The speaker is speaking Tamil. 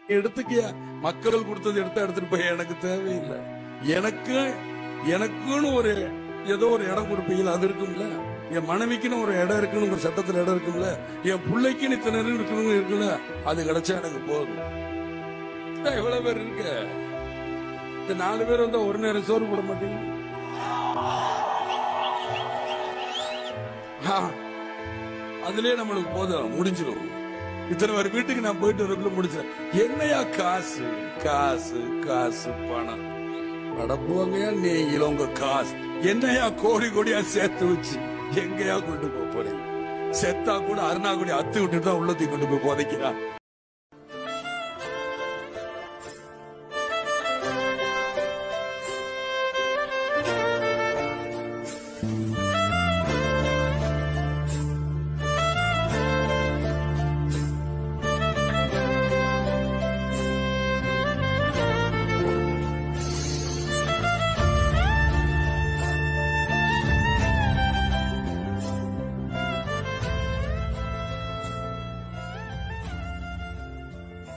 எடுத்துக்கிய மக்கள் கொடுத்தது எடுத்துட்டு போய் எனக்கு தேவையில்லை. எனக்குன்னு ஒரு ஏதோ ஒரு இடம் கொடுப்பீங்களா, அது இருக்கும்ல. என் மனைவிக்குன்னு ஒரு இடம் இருக்குன்னு ஒரு சட்டத்துல இடம் இருக்கும்ல. என் பிள்ளைக்குன்னு இத்தனை இருக்கணும் இருக்குல்ல, அது கிடைச்சா எனக்கு போதும். எவ்வளவு பேர் இருக்கு, இந்த 4 பேர் வந்தா ஒரு நேரம் சோறு போட மாட்டீங்க. அதுலயே நம்மளுக்கு போதும், முடிஞ்சிடும். இத்தனை பேர் வீட்டுக்கு நான் போயிட்டு வரக்குள்ள முடிச்சேன். என்னையா காசு காசு காசு பணம் அடப்புவாங்கயா நீங்களும் உங்க காசு என்னையா கோடி கோடியா சேர்த்து வச்சு எங்கயா கொண்டு போறீங்க? செத்தா கூட அருணாக்குடி அத்து விட்டுட்டு தான் உள்ளத்தையும் கொண்டு போய் போதைக்கிறான்.